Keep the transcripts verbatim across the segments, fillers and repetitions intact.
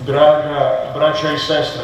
Draga braća i sestre,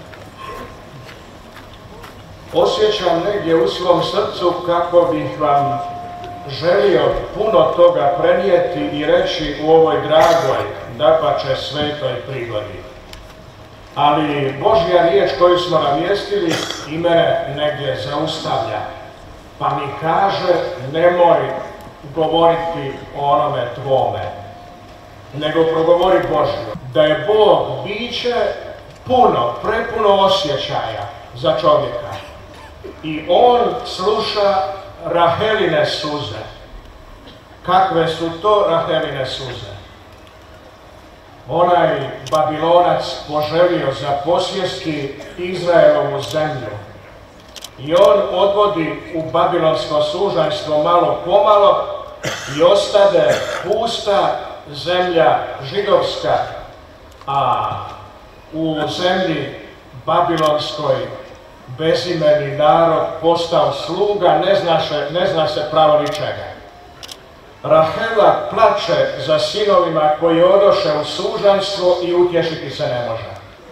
osjećam negdje u svom srcu kako bih vam želio puno toga prenijeti i reći u ovoj dragoj, dapače svetoj prigodi. Ali Božja riječ koju smo navijestili i mene negdje zaustavlja, pa mi kaže nemoj govoriti o onome tvome, nego progovori Božju. Da je Bog biće puno, prepuno osjećaja za čovjeka. I on sluša Raheline suze. Kakve su to Raheline suze? Onaj Babilonac poželio zaposjesti Izraelovu zemlju. I on odvodi u babilonsko sužanjstvo malo pomalo i ostade pusta zemlja židovska, a u zemlji babilonskoj bezimeni narod postao sluga, ne zna se, ne zna se pravo ničega. Rahela plače za sinovima koji odoše u sužanjstvo i utješiti se ne može.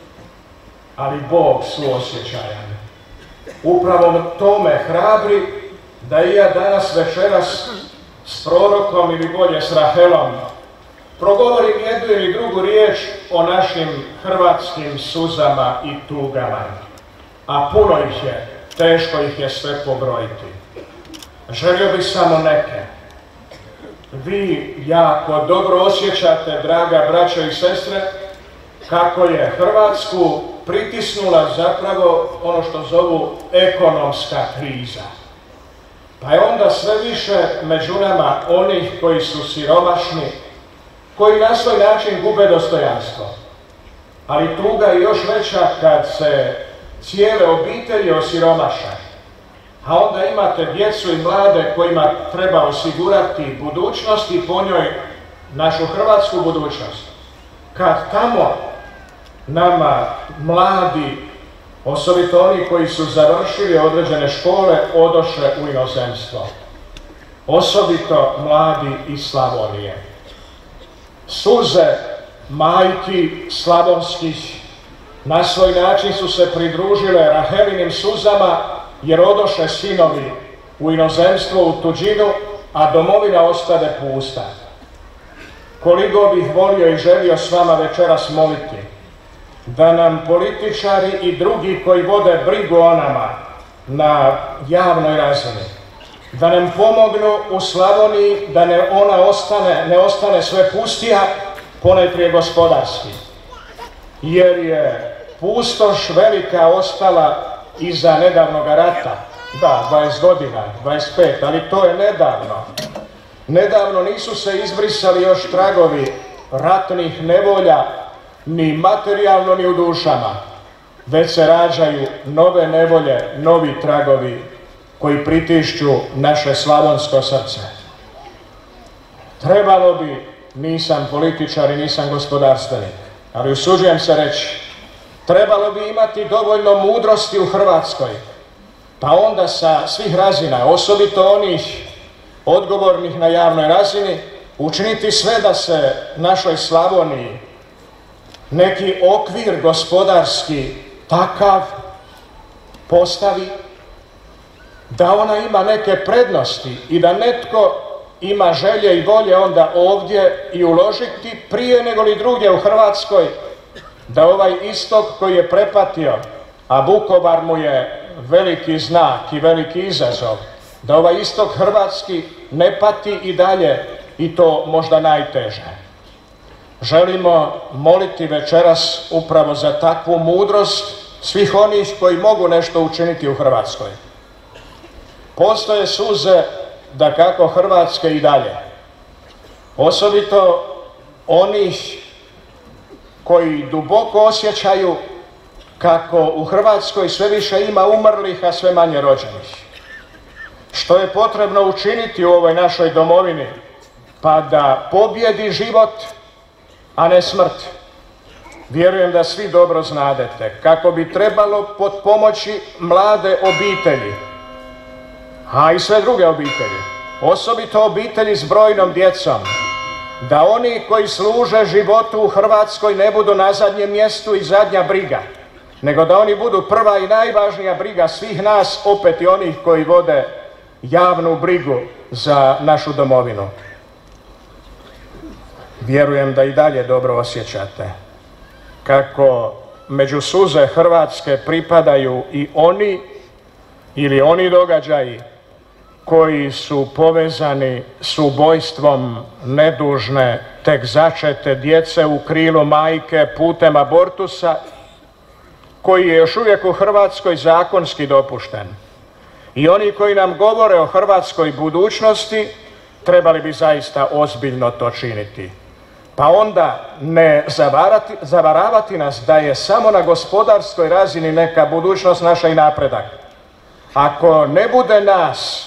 Ali Bog suosjećajan upravo tome hrabri da i ja danas večeras s prorokom ili bolje s Rahelom progovorim jednu ili drugu riječ o našim hrvatskim suzama i tugama. A puno ih je, teško ih je sve pobrojiti. Želio bih samo neke. Vi jako dobro osjećate, draga braćo i sestre, kako je Hrvatsku pritisnula zapravo ono što zovu ekonomska kriza. Pa je onda sve više među nama onih koji su siromašni, koji na svoj način gube dostojanstvo. Ali tuga je još veća kad se cijele obitelji osiromaše. A onda imate djecu i mlade kojima treba osigurati budućnost i po njoj našu hrvatsku budućnost. Kad tamo nama mladi, osobito oni koji su završili određene škole, odoše u inozemstvo. Osobito mladi iz Slavonije. Suze majki slavonskih na svoj način su se pridružile Rahelinim suzama, jer odoše sinovi u inozemstvo, u tuđinu, a domovina ostade pusta. Koliko bih volio i želio s vama večeras moliti da nam političari i drugi koji vode brigu o nama na javnoj razini, da nam pomognu u Slavoniji da ne ona ostane, ne ostane sve pustija, ponajprije gospodarski. Jer je pustoš velika ostala iza nedavnog rata. Da, dvadeset godina, dvadeset pet, ali to je nedavno. Nedavno nisu se izbrisali još tragovi ratnih nevolja, ni materijalno, ni u dušama. Već se rađaju nove nevolje, novi tragovi koji pritišću naše slavonsko srce. Trebalo bi, nisam političar i nisam gospodarstvenik, ali usuđujem se reći, trebalo bi imati dovoljno mudrosti u Hrvatskoj, pa onda sa svih razina, osobito onih odgovornih na javnoj razini, učiniti sve da se našoj Slavoniji neki okvir gospodarski takav postavi, da ona ima neke prednosti i da netko ima želje i volje onda ovdje i uložiti prije nego li drugdje u Hrvatskoj, da ovaj istok koji je prepatio, a Vukovar mu je veliki znak i veliki izazov, da ovaj istok hrvatski ne pati i dalje, i to možda najteže. Želimo moliti večeras upravo za takvu mudrost svih onih koji mogu nešto učiniti u Hrvatskoj. Postoje suze dakako Hrvatske i dalje, osobito onih koji duboko osjećaju kako u Hrvatskoj sve više ima umrlih, a sve manje rođenih. Što je potrebno učiniti u ovoj našoj domovini? Pa da pobjedi život, a ne smrt. Vjerujem da svi dobro znadete kako bi trebalo potpomoći mlade obitelji, a i sve druge obitelji, osobito obitelji s brojnom djecom, da oni koji služe životu u Hrvatskoj ne budu na zadnjem mjestu i zadnja briga, nego da oni budu prva i najvažnija briga svih nas, opet i onih koji vode javnu brigu za našu domovinu. Vjerujem da i dalje dobro osjećate kako među suze Hrvatske pripadaju i oni ili oni događaji koji su povezani s ubojstvom nedužne, tek začete djece u krilu majke putem abortusa, koji je još uvijek u Hrvatskoj zakonski dopušten. I oni koji nam govore o hrvatskoj budućnosti trebali bi zaista ozbiljno to činiti. Pa onda ne zavarati, zavaravati nas da je samo na gospodarskoj razini neka budućnost naša i napredak. Ako ne bude nas,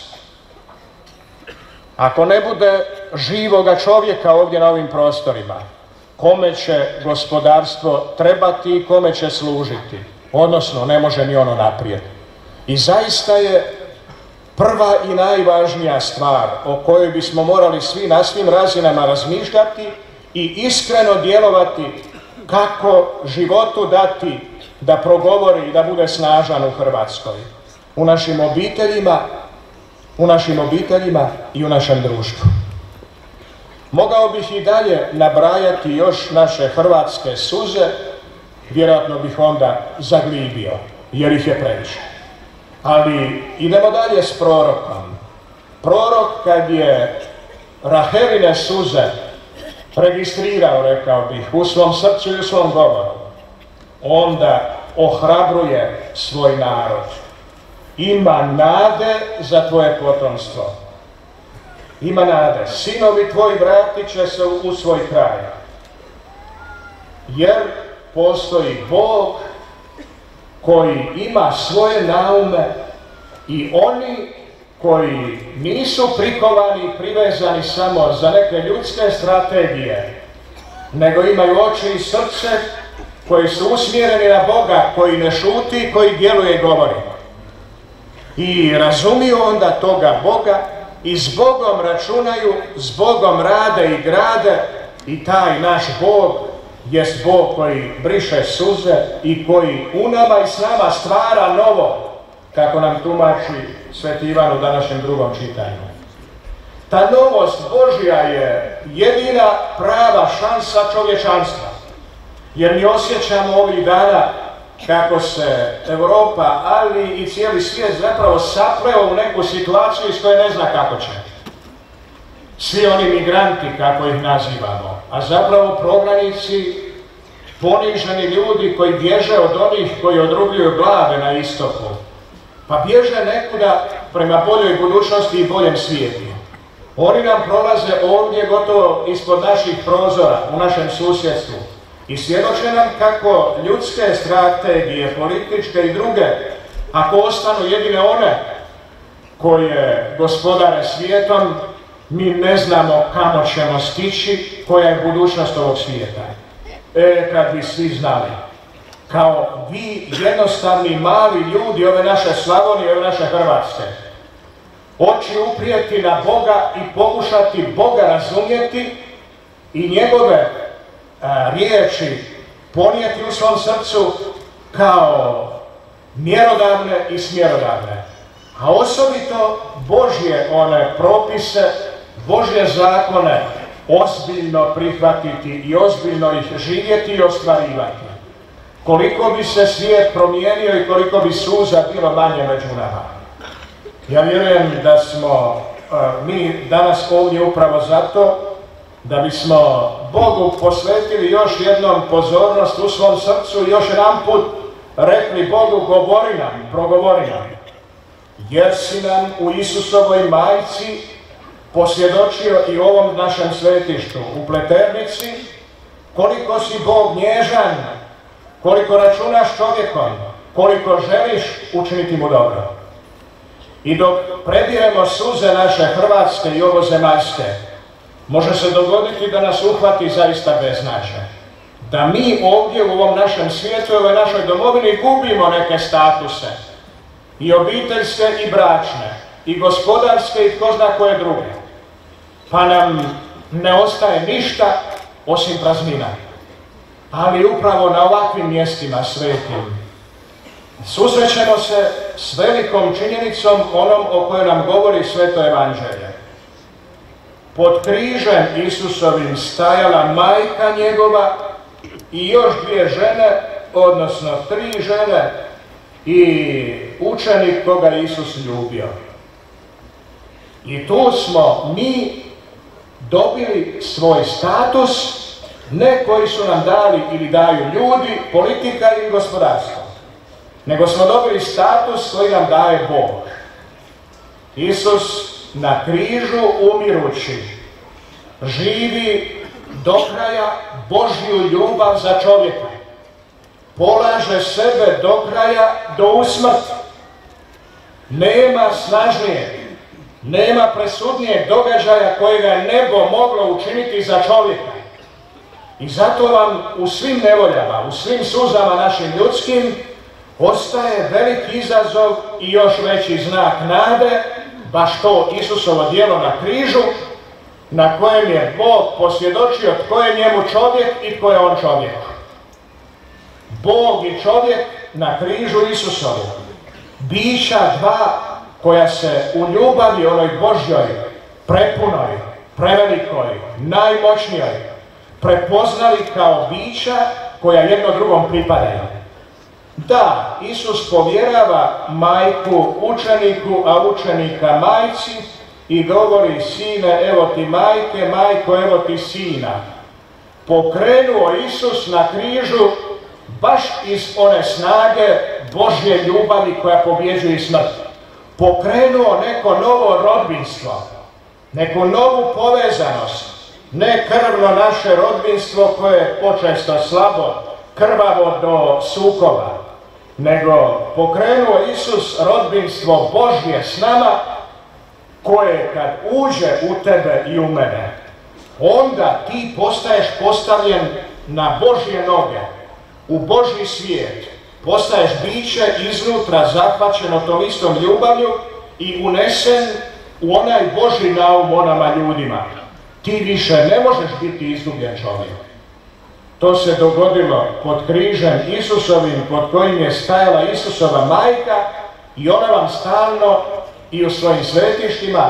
ako ne bude živoga čovjeka ovdje na ovim prostorima, kome će gospodarstvo trebati i kome će služiti? Odnosno, ne može ni ono naprijed. I zaista je prva i najvažnija stvar o kojoj bismo morali svi na svim razinama razmišljati i iskreno djelovati kako životu dati da progovori i da bude snažan u Hrvatskoj. U našim obiteljima, u našim obiteljima i u našem društvu. Mogao bih i dalje nabrajati još naše hrvatske suze, vjerojatno bih onda zaglibio, jer ih je previše. Ali idemo dalje s prorokom. Prorok kad je Raheline suze registrirao, rekao bih, u svom srcu i u svom govoru, onda ohrabruje svoj narod. Ima nade za tvoje potomstvo. Ima nade. Sinovi tvoji vratit će se u svoj kraj. Jer postoji Bog koji ima svoje naume i oni koji nisu prikovani i privezani samo za neke ljudske strategije, nego imaju oči i srce koji su usmjereni na Boga, koji ne šuti, koji djeluje i govori. I razumiju onda toga Boga i s Bogom računaju, s Bogom rade i grade i taj naš Bog jest Bog koji briše suze i koji u nama i s nama stvara novo, kako nam tumači Sveti Ivan u današnjem drugom čitanju. Ta novost Božja je jedina prava šansa čovječanstva, jer mi osjećamo ovih dana kako se Europa, ali i cijeli svijet zapravo sapleo u neku situaciju iz koje ne zna kako će. Svi oni migranti, kako ih nazivamo, a zapravo prognanici, poniženi ljudi koji bježe od onih koji odrubljuju glave na istoku, pa bježe nekuda prema boljoj budućnosti i boljem svijetu. Oni nam prolaze ovdje gotovo ispod naših prozora, u našem susjedstvu. I svjedoče nam kako ljudske strategije, političke i druge, ako ostanu jedine one koje gospodare svijetom, mi ne znamo kamo ćemo stići, koja je budućnost ovog svijeta. E, kad bi svi znali, kao vi jednostavni mali ljudi ove naše Slavonije, ove naše Hrvatske, oči uprijeti na Boga i pokušati Boga razumjeti i njegove a, riječi ponijeti u svom srcu kao mjerodavne i smjerodavne. A osobito Božje one propise, Božje zakone ozbiljno prihvatiti i ozbiljno ih živjeti i ostvarivati. Koliko bi se svijet promijenio i koliko bi suza bilo manje među nama. Ja vjerujem da smo mi danas ovdje upravo zato da bismo Bogu posvetili još jednom pozornost u svom srcu i još jedan put rekli Bogu govori nam, progovori nam. Jer si nam u Isusovoj majci posvjedočio i ovom našem svetištu u Pleternici koliko si Bog nježan, koliko računaš čovjekom, koliko želiš učiniti mu dobro. I dok prediremo suze naše hrvatske i ovozemaljske, može se dogoditi da nas uhvati zaista beznađe. Da mi ovdje u ovom našem svijetu i ovoj našoj domovini gubimo neke statuse. I obiteljske i bračne, i gospodarske i tko zna koje druge. Pa nam ne ostaje ništa osim praznina. Ali upravo na ovakvim mjestima svetim susrećemo se s velikom činjenicom onom o kojoj nam govori Sveto Evanđelje. Pod križem Isusovim stajala majka njegova i još dvije žene, odnosno tri žene i učenik koga je Isus ljubio. I tu smo mi dobili svoj status, ne koji su nam dali ili daju ljudi, politika ili gospodarstvo, nego smo dobili status koji nam daje Bog. Isus na križu umirući živi do kraja Božju ljubav za čovjeka. Polaže sebe do kraja, do usmrti. Nema snažnije, nema presudnijeg događaja kojega je nebo moglo učiniti za čovjeka. I zato vam u svim nevoljama, u svim suzama našim ljudskim, ostaje veliki izazov i još veći znak nade, baš to Isusovo djelo na križu, na kojem je Bog posvjedočio tko je njemu čovjek i tko je on čovjek. Bog i čovjek na križu Isusovu, bića dva koja se u ljubavi onoj Božjoj, prepunoj, prevelikoj, najmoćnijoj, prepoznali kao bića koja jedno drugom pripadaju. Da, Isus povjerava majku učeniku, a učenika majci i govori: sine, evo ti majke, majko, evo ti sina. Pokrenuo Isus na križu baš iz one snage Božje ljubavi koja pobjeđuje smrt. Pokrenuo neko novo rodbinstvo, neku novu povezanost, ne krvno naše rodbinstvo koje je počesto slabo, krvavo do sukoba, nego pokrenuo Isus rodbinstvo Božje s nama, koje kad uđe u tebe i u mene, onda ti postaješ postavljen na Božje noge, u Božji svijet. Postaješ biće iznutra zahvaćeno tom istom ljubavlju i unesen u onaj Božji naum o nama ljudima. Ti više ne možeš biti izgubljen čovjek. To se dogodilo pod križem Isusovim, pod kojim je stajala Isusova majka, i ona vam stalno i u svojim svetištima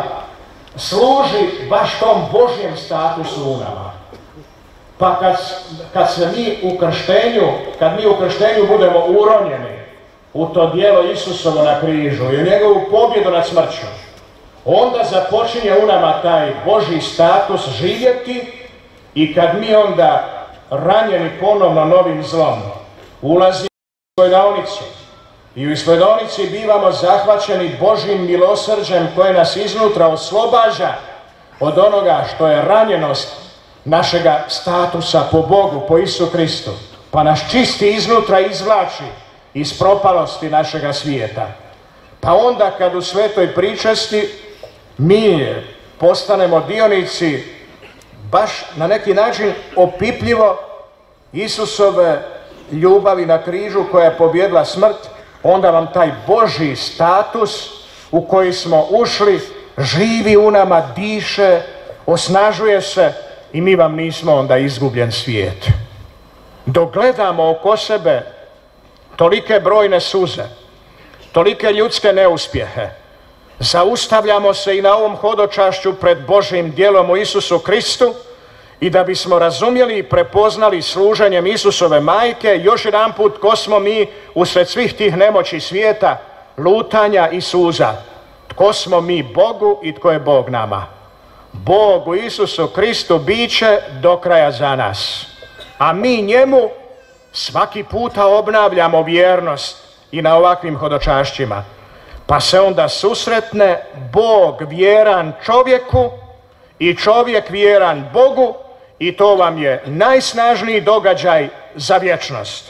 služi baš tom Božjem statusu u nama. Pa kad, kad se mi u krštenju, kad mi u krštenju budemo uronjeni u to djelo Isusovo na križu i u njegovu pobjedu nad smrću, onda započinje u nama taj Božji status živjeti, i kad mi onda ranjeni ponovno novim zlom ulazimo u ispovedonicu i u ispovedonici bivamo zahvaćeni Božjim milosrđem koje nas iznutra oslobađa od onoga što je ranjenost našega statusa po Bogu, po Isu Kristu, pa nas čisti iznutra izvlači iz propalosti našega svijeta. Pa onda kad u svetoj pričesti mi postanemo dionici baš na neki način opipljivo Isusove ljubavi na križu koja je pobjedila smrt, onda vam taj Božji status u koji smo ušli živi u nama, diše, osnažuje se, i mi vam nismo onda izgubljen svijet. Dok gledamo oko sebe tolike brojne suze, tolike ljudske neuspjehe, zaustavljamo se i na ovom hodočašću pred Božjim djelom u Isusu Kristu, i da bismo razumjeli i prepoznali služenjem Isusove majke još jedan put ko smo mi usred svih tih nemoći svijeta, lutanja i suza. Tko smo mi Bogu i tko je Bog nama. Bog u Isusu Kristu biće do kraja za nas, a mi njemu svaki puta obnavljamo vjernost i na ovakvim hodočašćima. Pa se onda susretne Bog vjeran čovjeku i čovjek vjeran Bogu, i to vam je najsnažniji događaj za vječnost.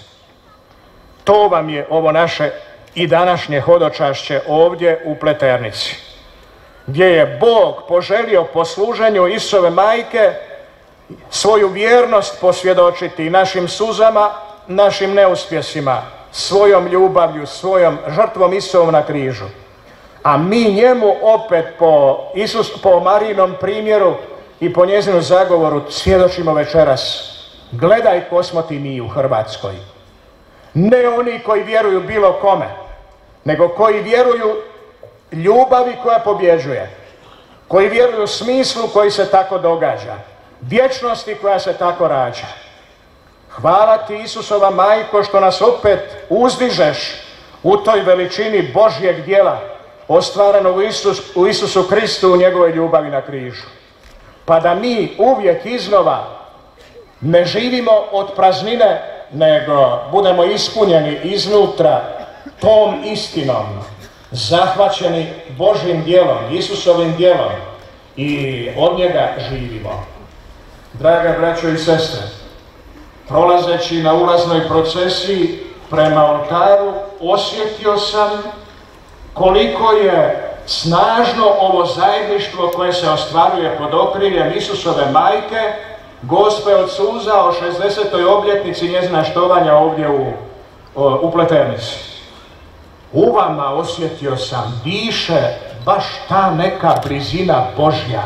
To vam je ovo naše i današnje hodočašće ovdje u Pleternici, gdje je Bog poželio po služenju Isusove majke svoju vjernost posvjedočiti našim suzama, našim neuspjesima, svojom ljubavlju, svojom žrtvom Isusovom na križu. A mi njemu opet po, Isus, po Marijinom primjeru i po njezinu zagovoru svjedočimo večeras. Gledaj ko smo ti mi u Hrvatskoj. Ne oni koji vjeruju bilo kome, nego koji vjeruju ljubavi koja pobjeđuje, koji vjeruju smislu koji se tako događa, vječnosti koja se tako rađa. Hvala ti, Isusova majko, što nas opet uzdižeš u toj veličini Božjeg djela, ostvareno u, Isus, u Isusu Kristu, u njegovoj ljubavi na križu. Pa da mi uvijek iznova ne živimo od praznine, nego budemo ispunjeni iznutra tom istinom, zahvaćeni Božjim djelom, Isusovim djelom, i od njega živimo. Draga braćo i sestre, prolazeći na ulaznoj procesiji prema oltaru, osjetio sam koliko je snažno ovo zajedništvo koje se ostvaruje pod okriljem Isusove majke, Gospe od suza, o šezdesetoj obljetnici njezina štovanja ovdje u, u Pleternici. U vama osjetio sam, diše baš ta neka blizina Božja.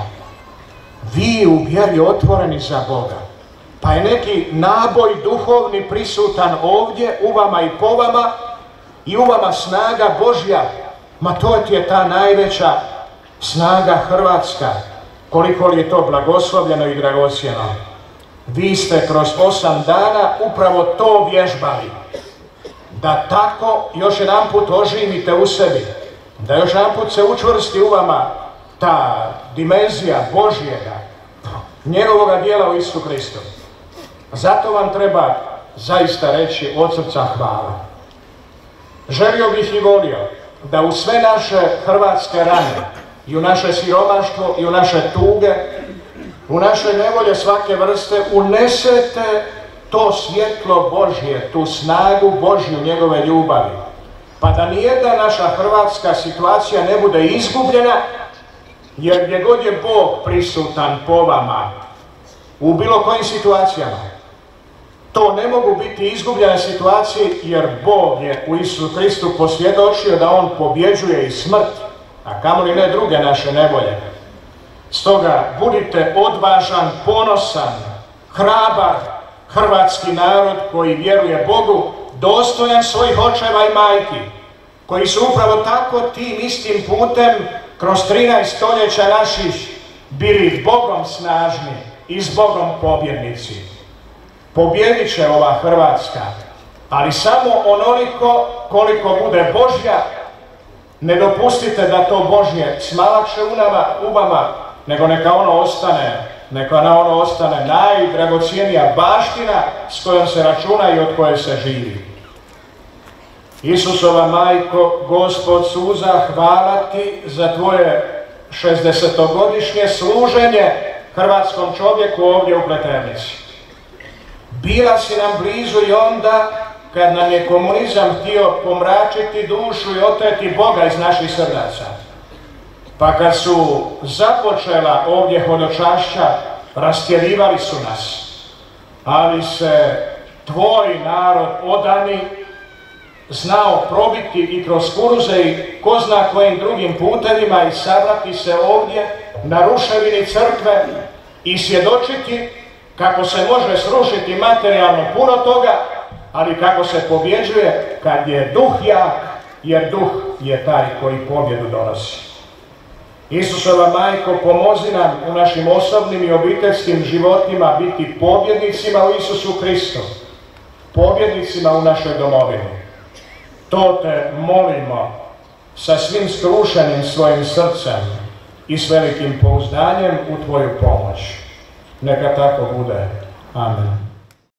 Vi u vjeri otvoreni za Boga. Pa je neki naboj duhovni prisutan ovdje, u vama i po vama, i u vama snaga Božja. Ma to ti je ta najveća snaga Hrvatska, koliko li je to blagoslovljeno i dragocjeno. Vi ste kroz osam dana upravo to vježbali. Da tako još jedan put oživite u sebi, da još jedan put se učvrsti u vama ta dimenzija Božjega, njegovoga djela u Isusu Kristu. Zato vam treba zaista reći od srca hvala. Želio bih i volio da u sve naše hrvatske rane, i u naše siromaštvo, i u naše tuge, u naše nevolje svake vrste, unesete to svjetlo Božje, tu snagu Božju, njegove ljubavi. Pa da nijedna naša hrvatska situacija ne bude izgubljena, jer gdje god je Bog prisutan po vama, u bilo kojim situacijama, to ne mogu biti izgubljene situacije, jer Bog je u Isusu Kristu posvjedočio da On pobjeđuje i smrt, a kamoli ne druge naše nevolje. Stoga budite odvažan, ponosan, hrabar hrvatski narod koji vjeruje Bogu, dostojan svojih očeva i majki, koji su upravo tako tim istim putem kroz trinaest stoljeća naših bili Bogom snažni i s Bogom pobjednici. Pobjedit će ova Hrvatska, ali samo onoliko koliko bude Božja. Ne dopustite da to Božje smalakše u nama, u vama, nego neka ono ostane, neka ono ostane najdragocijenija baština s kojom se računa i od koje se živi. Isusova majko, Gospod suza, hvala ti za tvoje šezdesetogodišnje služenje hrvatskom čovjeku ovdje u Pleternici. Bila si nam blizu i onda kad nam je komunizam htio pomračiti dušu i oteti Boga iz naših srdaca. Pa kad su započela ovdje hodočašća, rastjerivali su nas, ali se tvoj narod odani znao probiti i kroz kuruze i ko zna kojim drugim putevima i sabrati se ovdje na ruševini crkve i svjedočiti kako se može srušiti materijalno puno toga, ali kako se pobjeđuje kad je duh jak, jer duh je taj koji pobjedu donosi. Isusova majko, pomozi nam u našim osobnim i obiteljskim životima biti pobjednicima u Isusu Kristu, pobjednicima u našoj domovini. To te molimo sa svim skrušenim svojim srcem i s velikim pouzdanjem u tvoju pomoć. Neka tako bude. Amen.